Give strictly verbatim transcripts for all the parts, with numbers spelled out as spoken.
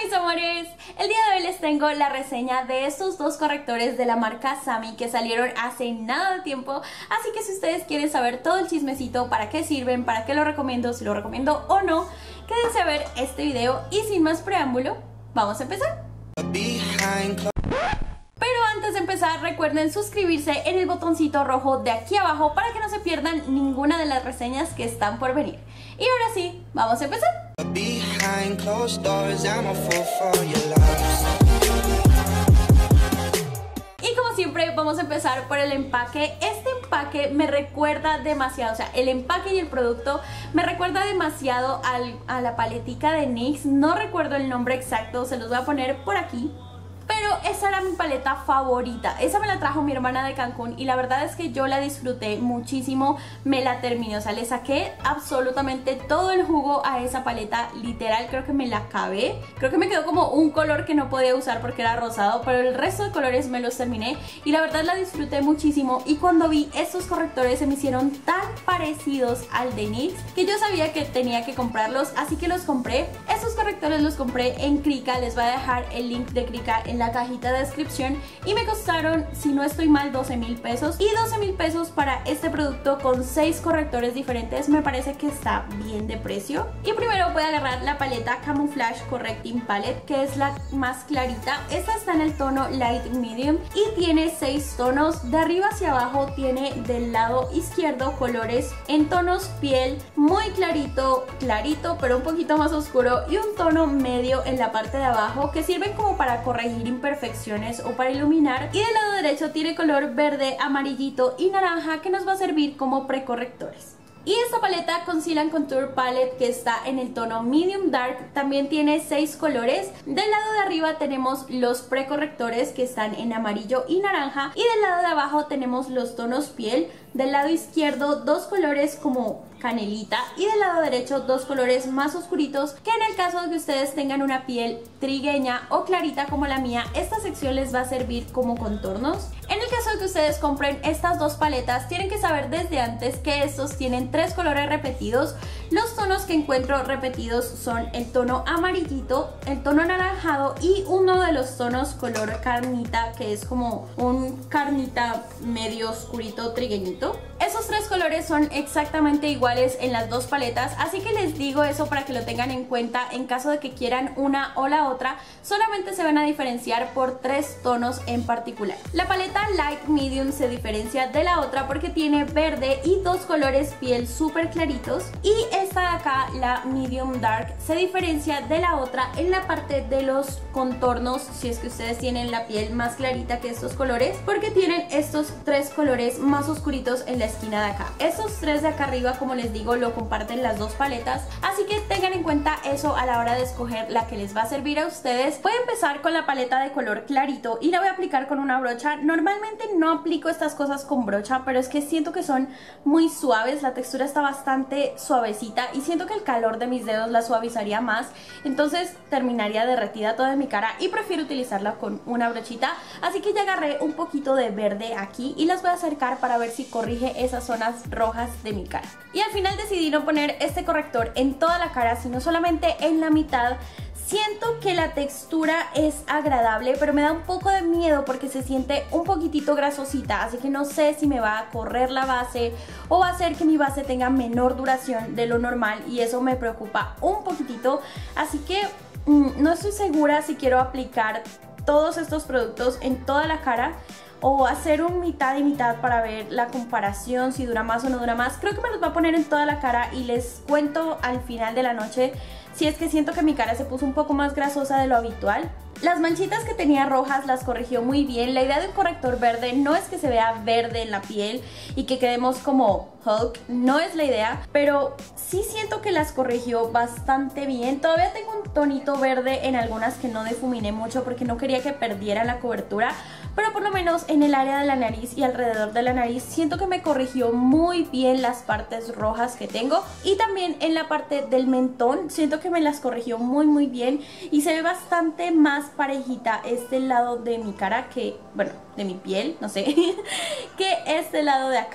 mis amores, el día de hoy les tengo la reseña de estos dos correctores de la marca Sami que salieron hace nada de tiempo, así que si ustedes quieren saber todo el chismecito, para qué sirven, para qué lo recomiendo, si lo recomiendo o no, quédense a ver este video y sin más preámbulo, vamos a empezar. Pero antes de empezar, recuerden suscribirse en el botoncito rojo de aquí abajo para que no se pierdan ninguna de las reseñas que están por venir. Y ahora sí, vamos a empezar. Y como siempre vamos a empezar por el empaque. Este empaque me recuerda demasiado, o sea, el empaque y el producto me recuerda demasiado al, a la paletica de NYX. No recuerdo el nombre exacto, se los voy a poner por aquí. Pero esa era mi paleta favorita, esa me la trajo mi hermana de Cancún y la verdad es que yo la disfruté muchísimo, me la terminé, o sea, le saqué absolutamente todo el jugo a esa paleta, literal, creo que me la acabé, creo que me quedó como un color que no podía usar porque era rosado, pero el resto de colores me los terminé y la verdad la disfruté muchísimo. Y cuando vi estos correctores se me hicieron tan parecidos al de NYX que yo sabía que tenía que comprarlos, así que los compré. Estos correctores los compré en Krika, les voy a dejar el link de Krika en la cajita de descripción y me costaron, si no estoy mal, doce mil pesos, y doce mil pesos para este producto con seis correctores diferentes me parece que está bien de precio. Y primero voy a agarrar la paleta Camouflage Correcting Palette, que es la más clarita. Esta está en el tono Light Medium y tiene seis tonos, de arriba hacia abajo tiene del lado izquierdo colores en tonos piel muy clarito, clarito pero un poquito más oscuro, y un tono medio en la parte de abajo que sirven como para corregir imperfecciones o para iluminar, y del lado derecho tiene color verde, amarillito y naranja que nos va a servir como precorrectores. Y esta paleta Conceal and Contour Palette, que está en el tono Medium Dark, también tiene seis colores. Del lado de arriba tenemos los precorrectores que están en amarillo y naranja, y del lado de abajo tenemos los tonos piel. Del lado izquierdo dos colores como canelita y del lado derecho dos colores más oscuritos, que en el caso de que ustedes tengan una piel trigueña o clarita como la mía, esta sección les va a servir como contornos. En el caso de que ustedes compren estas dos paletas, tienen que saber desde antes que estos tienen tres colores repetidos. Los tonos que encuentro repetidos son el tono amarillito, el tono anaranjado y uno de los tonos color carnita, que es como un carnita medio oscurito trigueñito. Esos tres colores son exactamente iguales en las dos paletas, así que les digo eso para que lo tengan en cuenta en caso de que quieran una o la otra. Solamente se van a diferenciar por tres tonos en particular. La paleta Light Medium se diferencia de la otra porque tiene verde y dos colores piel súper claritos, y esta de acá, la Medium Dark, se diferencia de la otra en la parte de los contornos, si es que ustedes tienen la piel más clarita que estos colores, porque tienen estos tres colores más oscuritos en la esquina de acá. Estos tres de acá arriba, como les digo, lo comparten las dos paletas, así que tengan en cuenta eso a la hora de escoger la que les va a servir a ustedes. Voy a empezar con la paleta de color clarito y la voy a aplicar con una brocha. Normalmente no aplico estas cosas con brocha, pero es que siento que son muy suaves, la textura está bastante suavecita y siento que el calor de mis dedos la suavizaría más, entonces terminaría derretida toda en mi cara y prefiero utilizarla con una brochita. Así que ya agarré un poquito de verde aquí y las voy a acercar para ver si corrige esas zonas rojas de mi cara. Y al final decidí no poner este corrector en toda la cara, sino solamente en la mitad. Siento que la textura es agradable, pero me da un poco de miedo porque se siente un poquitito grasosita, así que no sé si me va a correr la base o va a hacer que mi base tenga menor duración de lo normal, y eso me preocupa un poquitito. Así que mmm, no estoy segura si quiero aplicar todos estos productos en toda la cara o hacer un mitad y mitad para ver la comparación, si dura más o no dura más. Creo que me los voy a poner en toda la cara y les cuento al final de la noche si es que siento que mi cara se puso un poco más grasosa de lo habitual. Las manchitas que tenía rojas las corrigió muy bien. La idea de un corrector verde no es que se vea verde en la piel y que quedemos como Hulk, no es la idea, pero sí siento que las corrigió bastante bien. Todavía tengo un tonito verde en algunas que no difuminé mucho porque no quería que perdieran la cobertura, pero por lo menos en el área de la nariz y alrededor de la nariz siento que me corrigió muy bien las partes rojas que tengo, y también en la parte del mentón siento que me las corrigió muy muy bien y se ve bastante más parejita este lado de mi cara que, bueno, de mi piel, no sé, que este lado de acá.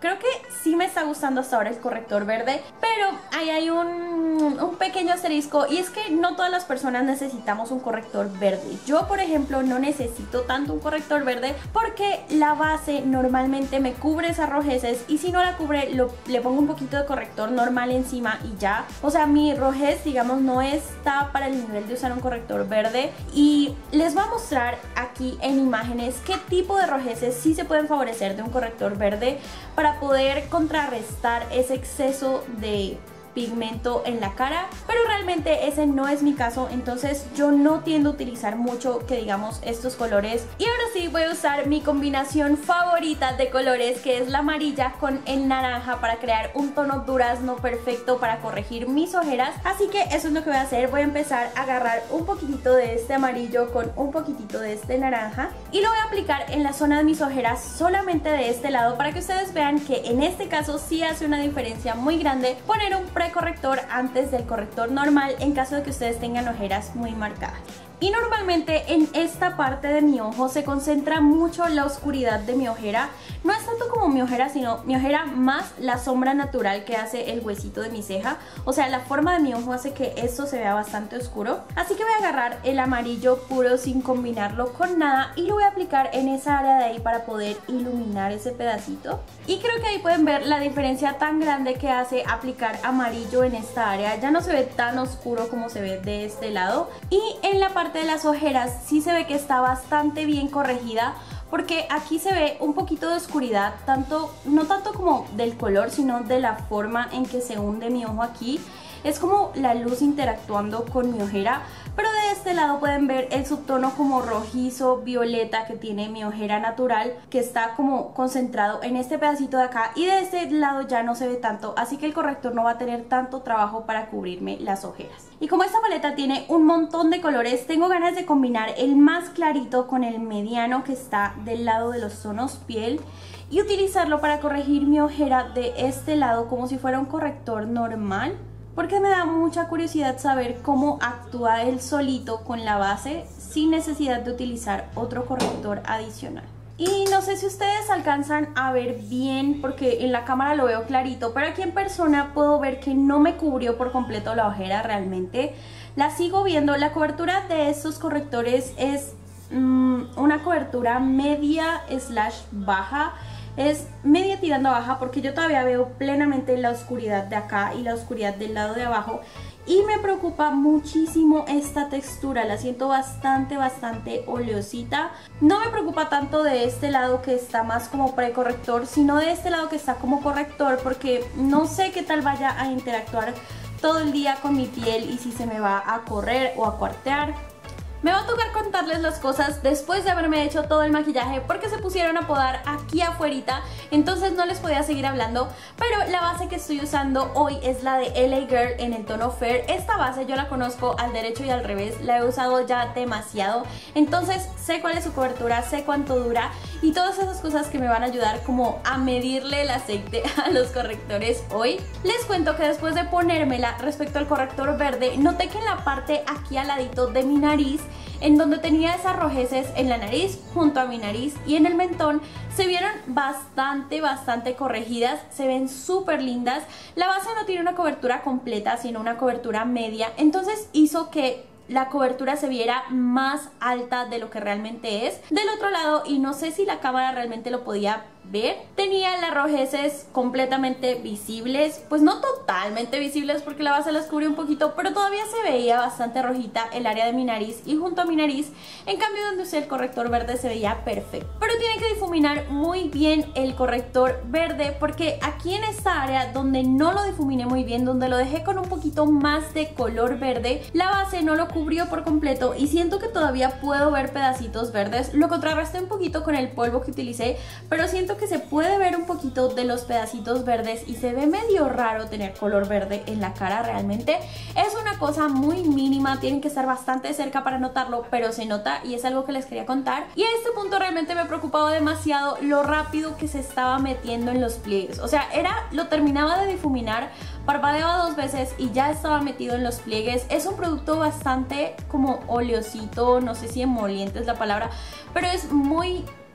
creo que sí me está gustando hasta ahora el corrector verde, pero ahí hay un, un pequeño asterisco, y es que no todas las personas necesitamos un corrector verde. Yo, por ejemplo, no necesito tanto un corrector verde porque la base normalmente me cubre esas rojeces, y si no la cubre lo, le pongo un poquito de corrector normal encima y ya. O sea, mi rojez, digamos, no está para el nivel de usar un corrector verde, y les voy a mostrar aquí en imágenes qué tipo de rojeces sí se pueden favorecer de un corrector verde para poder contrarrestar ese exceso de pigmento en la cara, pero realmente ese no es mi caso, entonces yo no tiendo a utilizar mucho, que digamos, estos colores. Y ahora sí voy a usar mi combinación favorita de colores, que es la amarilla con el naranja, para crear un tono durazno perfecto para corregir mis ojeras. Así que eso es lo que voy a hacer. Voy a empezar a agarrar un poquitito de este amarillo con un poquitito de este naranja, y lo voy a aplicar en la zona de mis ojeras, solamente de este lado, para que ustedes vean que en este caso sí hace una diferencia muy grande poner un precorrector antes del corrector normal en caso de que ustedes tengan ojeras muy marcadas. Y normalmente en esta parte de mi ojo se concentra mucho la oscuridad de mi ojera. No es tanto como mi ojera, sino mi ojera más la sombra natural que hace el huesito de mi ceja. O sea, la forma de mi ojo hace que esto se vea bastante oscuro. Así que voy a agarrar el amarillo puro sin combinarlo con nada y lo voy a aplicar en esa área de ahí para poder iluminar ese pedacito. Y creo que ahí pueden ver la diferencia tan grande que hace aplicar amarillo en esta área. Ya no se ve tan oscuro como se ve de este lado. Y en la parte de las ojeras sí se ve que está bastante bien corregida, porque aquí se ve un poquito de oscuridad, tanto, no tanto como del color, sino de la forma en que se hunde mi ojo aquí. Es como la luz interactuando con mi ojera, pero de este lado pueden ver el subtono como rojizo, violeta que tiene mi ojera natural, que está como concentrado en este pedacito de acá, y de este lado ya no se ve tanto, así que el corrector no va a tener tanto trabajo para cubrirme las ojeras. Y como esta paleta tiene un montón de colores, tengo ganas de combinar el más clarito con el mediano que está del lado de los tonos piel, y utilizarlo para corregir mi ojera de este lado como si fuera un corrector normal, porque me da mucha curiosidad saber cómo actúa él solito con la base sin necesidad de utilizar otro corrector adicional. Y no sé si ustedes alcanzan a ver bien, porque en la cámara lo veo clarito, pero aquí en persona puedo ver que no me cubrió por completo la ojera realmente. La sigo viendo. La cobertura de estos correctores es mmm, una cobertura media slash baja. Es media tirando a baja, porque yo todavía veo plenamente la oscuridad de acá y la oscuridad del lado de abajo, y me preocupa muchísimo esta textura. La siento bastante, bastante oleosita. No me preocupa tanto de este lado que está más como precorrector, sino de este lado que está como corrector, porque no sé qué tal vaya a interactuar todo el día con mi piel y si se me va a correr o a cuartear. Me va a tocar contarles las cosas después de haberme hecho todo el maquillaje, porque se pusieron a podar aquí afuerita, entonces no les podía seguir hablando. Pero la base que estoy usando hoy es la de L A Girl en el tono Fair. Esta base yo la conozco al derecho y al revés, la he usado ya demasiado, entonces sé cuál es su cobertura, sé cuánto dura y todas esas cosas que me van a ayudar como a medirle el aceite a los correctores hoy. Les cuento que después de ponérmela respecto al corrector verde, noté que en la parte aquí al ladito de mi nariz, en donde tenía esas rojeces en la nariz, junto a mi nariz y en el mentón, se vieron bastante, bastante corregidas. Se ven súper lindas. La base no tiene una cobertura completa, sino una cobertura media, entonces hizo que la cobertura se viera más alta de lo que realmente es. Del otro lado, y no sé si la cámara realmente lo podía ver, tenía las rojeces completamente visibles, pues no totalmente visibles porque la base las cubre un poquito, pero todavía se veía bastante rojita el área de mi nariz y junto a mi nariz. En cambio, donde usé el corrector verde se veía perfecto, pero tienen que difuminar muy bien el corrector verde, porque aquí en esta área donde no lo difuminé muy bien, donde lo dejé con un poquito más de color verde, la base no lo cubrió por completo y siento que todavía puedo ver pedacitos verdes. Lo contrarresté un poquito con el polvo que utilicé, pero siento que se puede ver un poquito de los pedacitos verdes y se ve medio raro tener color verde en la cara. Realmente es una cosa muy mínima, tienen que estar bastante cerca para notarlo, pero se nota y es algo que les quería contar. Y a este punto realmente me preocupaba demasiado lo rápido que se estaba metiendo en los pliegues. O sea, era, lo terminaba de difuminar, parpadeaba dos veces y ya estaba metido en los pliegues. Es un producto bastante como oleosito, no sé si emoliente es la palabra, pero es muy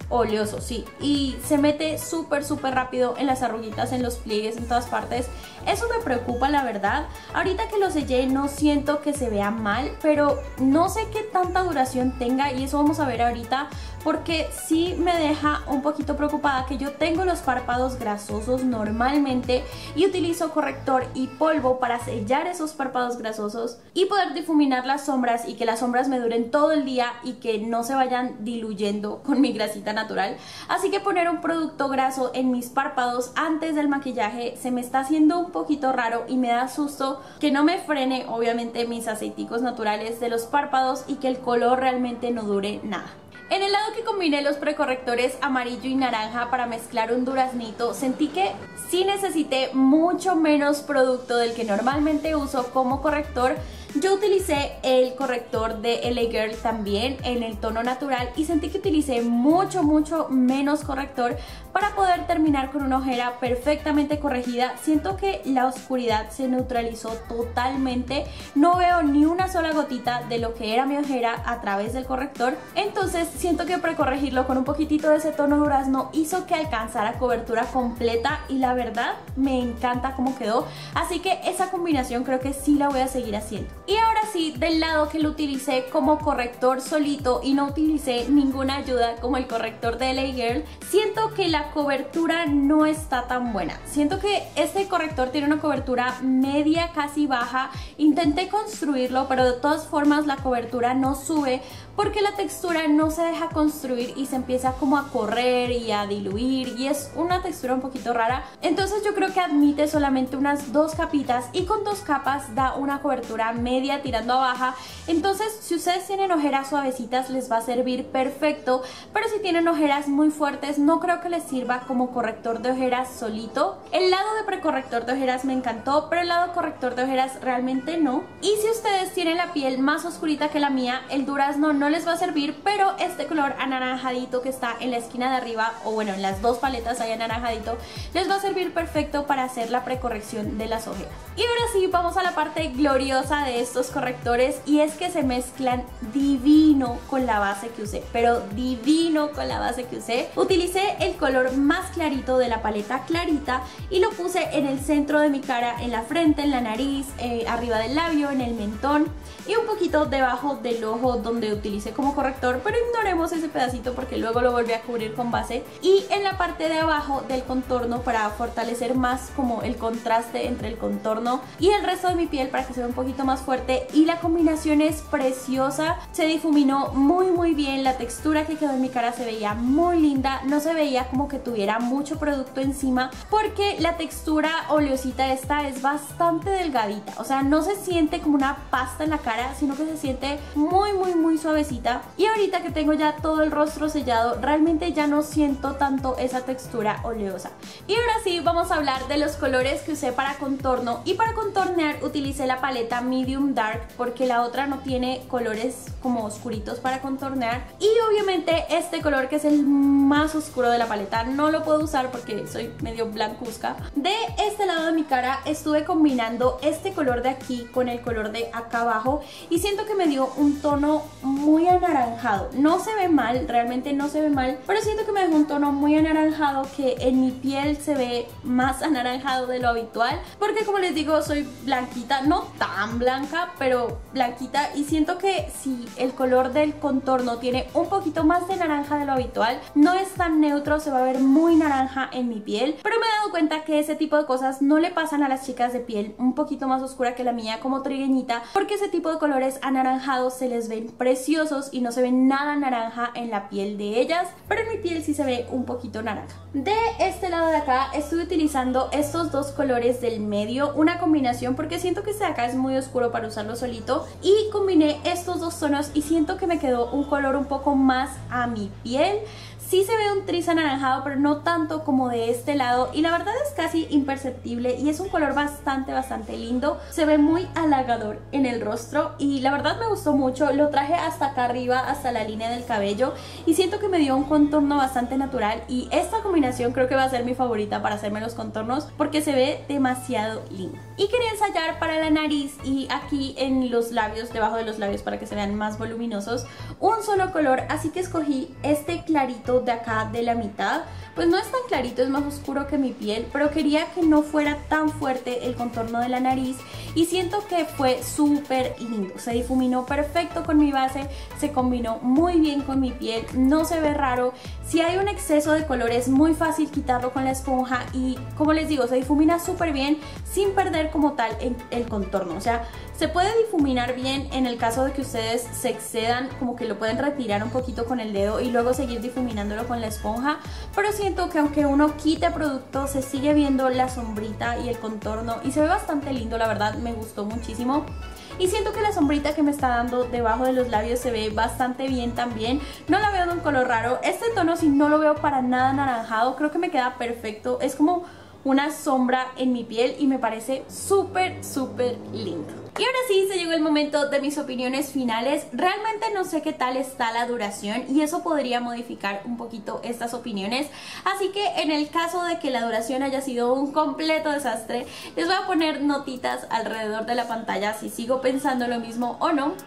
oleoso, sí, y se mete súper súper rápido en las arruguitas, en los pliegues, en todas partes. Eso me preocupa, la verdad. Ahorita que lo sellé no siento que se vea mal, pero no sé qué tanta duración tenga y eso vamos a ver ahorita, porque sí me deja un poquito preocupada que yo tengo los párpados grasosos normalmente y utilizo corrector y polvo para sellar esos párpados grasosos y poder difuminar las sombras y que las sombras me duren todo el día y que no se vayan diluyendo con mi grasita natural. Así que poner un producto graso en mis párpados antes del maquillaje se me está haciendo un poquito raro y me da susto que no me frene obviamente mis aceiticos naturales de los párpados y que el color realmente no dure nada. En el lado que combiné los precorrectores amarillo y naranja para mezclar un duraznito, sentí que sí necesité mucho menos producto del que normalmente uso como corrector. Yo utilicé el corrector de L A Girl también en el tono natural y sentí que utilicé mucho mucho menos corrector para poder terminar con una ojera perfectamente corregida. Siento que la oscuridad se neutralizó totalmente, no veo ni una sola gotita de lo que era mi ojera a través del corrector. Entonces siento que precorregirlo con un poquitito de ese tono durazno hizo que alcanzara cobertura completa y la verdad me encanta cómo quedó, así que esa combinación creo que sí la voy a seguir haciendo. Y ahora sí, del lado que lo utilicé como corrector solito y no utilicé ninguna ayuda como el corrector de L A Girl, siento que la cobertura no está tan buena. Siento que este corrector tiene una cobertura media, casi baja. Intenté construirlo, pero de todas formas la cobertura no sube porque la textura no se deja construir y se empieza como a correr y a diluir y es una textura un poquito rara. Entonces yo creo que admite solamente unas dos capitas y con dos capas da una cobertura media tirando a baja. Entonces si ustedes tienen ojeras suavecitas les va a servir perfecto, pero si tienen ojeras muy fuertes no creo que les sirva como corrector de ojeras solito. El lado de precorrector de ojeras me encantó, pero el lado corrector de ojeras realmente no. Y si ustedes tienen la piel más oscurita que la mía, el durazno no les va a servir, pero este color anaranjadito que está en la esquina de arriba, o bueno, en las dos paletas hay anaranjadito, les va a servir perfecto para hacer la precorrección de las ojeras. Y ahora sí, vamos a la parte gloriosa de estos correctores y es que se mezclan divino con la base que usé, pero divino con la base que usé. Utilicé el color más clarito de la paleta clarita y lo puse en el centro de mi cara, en la frente, en la nariz, eh, arriba del labio, en el mentón y un poquito debajo del ojo donde utilicé como corrector, pero ignoremos ese pedacito porque luego lo volví a cubrir con base, y en la parte de abajo del contorno para fortalecer más como el contraste entre el contorno y el resto de mi piel para que se vea un poquito más fuerte. Y la combinación es preciosa, se difuminó muy muy bien, la textura que quedó en mi cara se veía muy linda, no se veía como que tuviera mucho producto encima porque la textura oleosita esta es bastante delgadita, o sea no se siente como una pasta en la cara, sino que se siente muy muy muy suavecita. Y ahorita que tengo ya todo el rostro sellado, realmente ya no siento tanto esa textura oleosa. Y ahora sí, vamos a hablar de los colores que usé para contorno. Y para contornear utilicé la paleta Medium Dark porque la otra no tiene colores como oscuritos para contornear. Y obviamente este color, que es el más oscuro de la paleta, no lo puedo usar porque soy medio blancuzca. De este lado de mi cara estuve combinando este color de aquí con el color de acá abajo y siento que me dio un tono muy anaranjado. No se ve mal, realmente no se ve mal, pero siento que me dejó un tono muy anaranjado que en mi piel se ve más anaranjado de lo habitual porque, como les digo, soy blanquita, no tan blanca, pero blanquita, y siento que si el color del contorno tiene un poquito más de naranja de lo habitual, no es tan neutro, se va a ver muy naranja en mi piel. Pero me he dado cuenta que ese tipo de cosas no le pasan a las chicas de piel un poquito más oscura que la mía, como trigueñita, porque ese tipo de colores anaranjados se les ven preciosos y no se ve nada naranja en la piel de ellas, pero en mi piel sí se ve un poquito naranja. De este lado de acá estuve utilizando estos dos colores del medio, una combinación porque siento que este de acá es muy oscuro para usarlo solito, y combiné estos dos tonos y siento que me quedó un color un poco más a mi piel. Sí se ve un tris anaranjado, pero no tanto como de este lado, y la verdad es casi imperceptible y es un color bastante bastante lindo. Se ve muy halagador en el rostro y la verdad me gustó mucho. Lo traje hasta acá arriba, hasta la línea del cabello, y siento que me dio un contorno bastante natural, y esta combinación creo que va a ser mi favorita para hacerme los contornos porque se ve demasiado lindo. Y quería ensayar para la nariz y aquí en los labios, debajo de los labios, para que se vean más voluminosos, un solo color, así que escogí este clarito clarito de acá de la mitad, pues no es tan clarito, es más oscuro que mi piel, pero quería que no fuera tan fuerte el contorno de la nariz y siento que fue súper lindo. Se difuminó perfecto con mi base, se combinó muy bien con mi piel, no se ve raro. Si hay un exceso de color es muy fácil quitarlo con la esponja y, como les digo, se difumina súper bien sin perder como tal el contorno. O sea, se puede difuminar bien en el caso de que ustedes se excedan, como que lo pueden retirar un poquito con el dedo y luego seguir difuminándolo con la esponja, pero siento que aunque uno quite producto se sigue viendo la sombrita y el contorno y se ve bastante lindo, la verdad me gustó muchísimo. Y siento que la sombrita que me está dando debajo de los labios se ve bastante bien también. No la veo de un color raro. Este tono sí no lo veo para nada anaranjado. Creo que me queda perfecto. Es como una sombra en mi piel y me parece súper, súper lindo. Y ahora sí, se llegó el momento de mis opiniones finales. Realmente no sé qué tal está la duración y eso podría modificar un poquito estas opiniones. Así que en el caso de que la duración haya sido un completo desastre, les voy a poner notitas alrededor de la pantalla si sigo pensando lo mismo o no.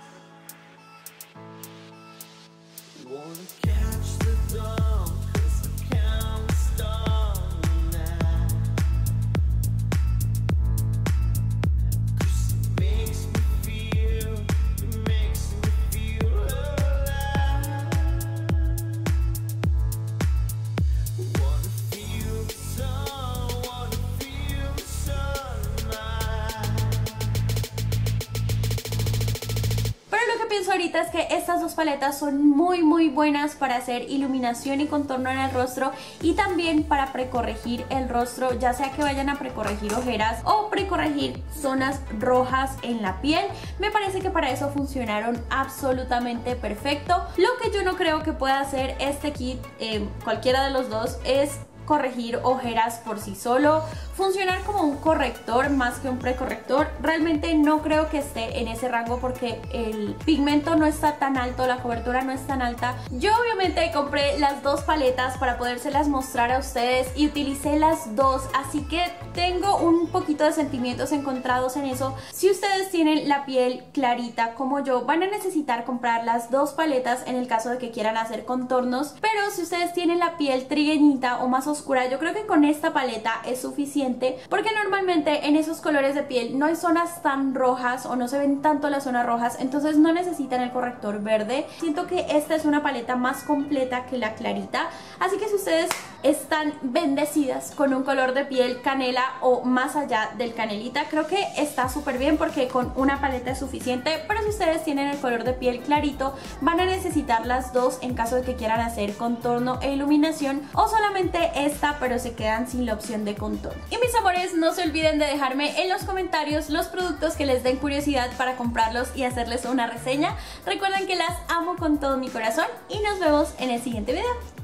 Pienso ahorita es que estas dos paletas son muy muy buenas para hacer iluminación y contorno en el rostro y también para precorregir el rostro, ya sea que vayan a precorregir ojeras o precorregir zonas rojas en la piel. Me parece que para eso funcionaron absolutamente perfecto. Lo que yo no creo que pueda hacer este kit, eh, cualquiera de los dos, es corregir ojeras por sí solo, funcionar como un corrector más que un precorrector. Realmente no creo que esté en ese rango porque el pigmento no está tan alto, la cobertura no es tan alta. Yo obviamente compré las dos paletas para podérselas mostrar a ustedes y utilicé las dos, así que tengo un poquito de sentimientos encontrados en eso. Si ustedes tienen la piel clarita como yo, van a necesitar comprar las dos paletas en el caso de que quieran hacer contornos, pero si ustedes tienen la piel trigueñita o más oscura, yo creo que con esta paleta es suficiente porque normalmente en esos colores de piel no hay zonas tan rojas o no se ven tanto las zonas rojas, entonces no necesitan el corrector verde. Siento que esta es una paleta más completa que la clarita, así que si ustedes están bendecidas con un color de piel canela o más allá del canelita, creo que está súper bien porque con una paleta es suficiente, pero si ustedes tienen el color de piel clarito van a necesitar las dos en caso de que quieran hacer contorno e iluminación, o solamente esta pero se quedan sin la opción de contorno. Y mis amores, no se olviden de dejarme en los comentarios los productos que les den curiosidad para comprarlos y hacerles una reseña. Recuerden que las amo con todo mi corazón y nos vemos en el siguiente video.